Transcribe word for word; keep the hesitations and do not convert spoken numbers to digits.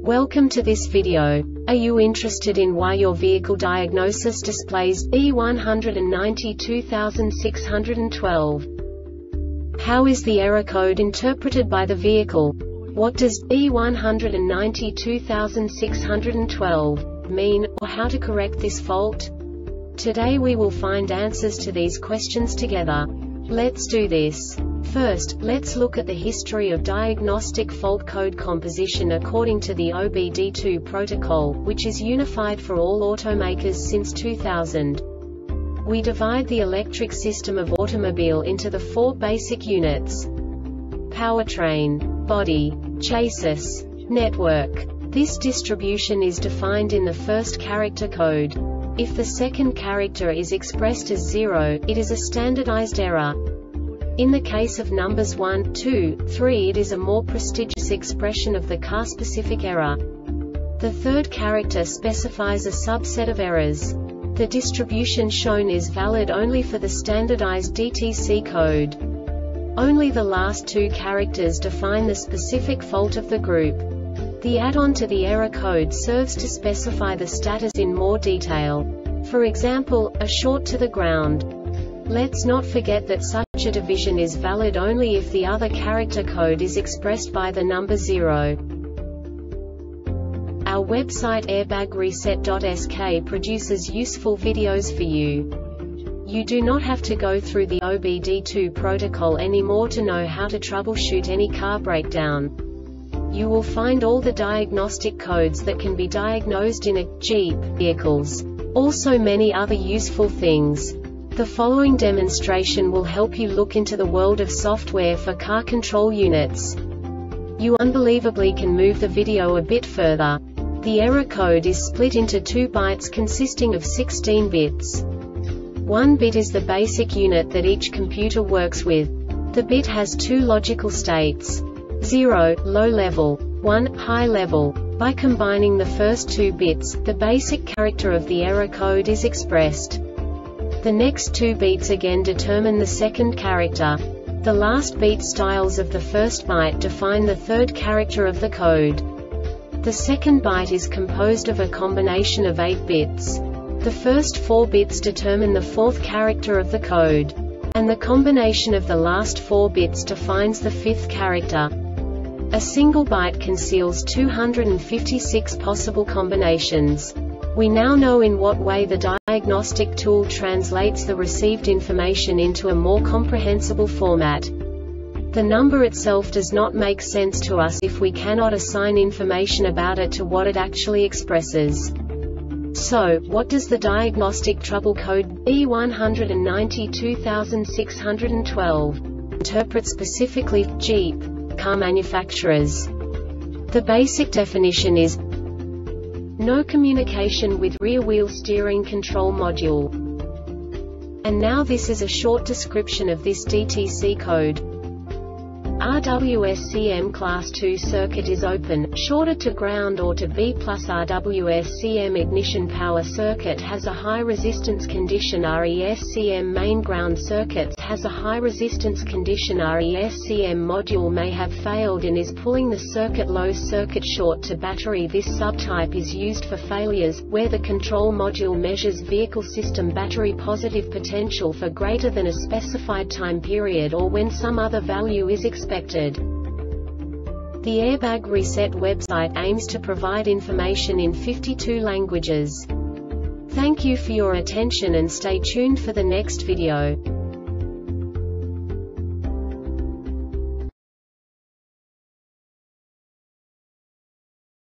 Welcome to this video. Are you interested in why your vehicle diagnosis displays E one nine two six one two? How is the error code interpreted by the vehicle? What does E one nine two six one two mean, or how to correct this fault? Today we will find answers to these questions together. Let's do this. First, let's look at the history of diagnostic fault code composition according to the O B D two protocol, which is unified for all automakers since two thousand. We divide the electric system of automobile into the four basic units: powertrain, body, chassis, network. This distribution is defined in the first character code. If the second character is expressed as zero, it is a standardized error. In the case of numbers one, two, three, it is a more prestigious expression of the car-specific error. The third character specifies a subset of errors. The distribution shown is valid only for the standardized D T C code. Only the last two characters define the specific fault of the group. The add-on to the error code serves to specify the status in more detail. For example, a short to the ground. Let's not forget that such a division is valid only if the other character code is expressed by the number zero. Our website airbag reset dot S K produces useful videos for you. You do not have to go through the O B D two protocol anymore to know how to troubleshoot any car breakdown. You will find all the diagnostic codes that can be diagnosed in a Jeep vehicles. Also many other useful things. The following demonstration will help you look into the world of software for car control units. You unbelievably can move the video a bit further. The error code is split into two bytes consisting of sixteen bits. One bit is the basic unit that each computer works with. The bit has two logical states: zero, low level, one, high level. By combining the first two bits, the basic character of the error code is expressed. The next two beats again determine the second character. The last beat styles of the first byte define the third character of the code. The second byte is composed of a combination of eight bits. The first four bits determine the fourth character of the code. And the combination of the last four bits defines the fifth character. A single byte conceals two hundred fifty-six possible combinations. We now know in what way the diagnostic tool translates the received information into a more comprehensible format. The number itself does not make sense to us if we cannot assign information about it to what it actually expresses. So, what does the diagnostic trouble code E one nine two six one two interpret specifically for Jeep car manufacturers? The basic definition is no communication with rear-wheel steering control module. And now this is a short description of this D T C code. R W S C M Class two circuit is open, shorted to ground or to B plus. R W S C M ignition power circuit has a high resistance condition. R E S C M main ground circuit has a high resistance condition. R E S C M module may have failed and is pulling the circuit low. Circuit short to battery. This subtype is used for failures, where the control module measures vehicle system battery positive potential for greater than a specified time period or when some other value is expected. The Airbag Reset website aims to provide information in fifty-two languages. Thank you for your attention and stay tuned for the next video.